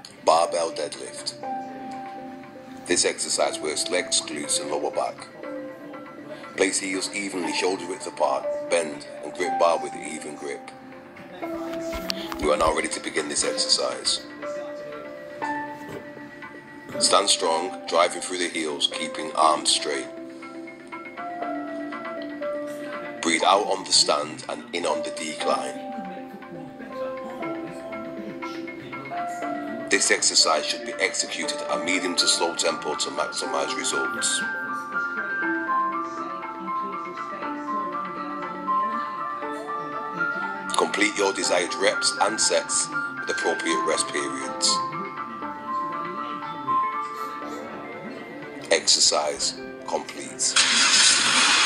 Barbell deadlift. This exercise works legs, glutes and lower back. Place heels evenly shoulder width apart, bend and grip bar with even grip. You are now ready to begin this exercise. Stand strong, driving through the heels, keeping arms straight. Breathe out on the stand and in on the decline. This exercise should be executed at a medium to slow tempo to maximize results. Complete your desired reps and sets with appropriate rest periods. Exercise complete.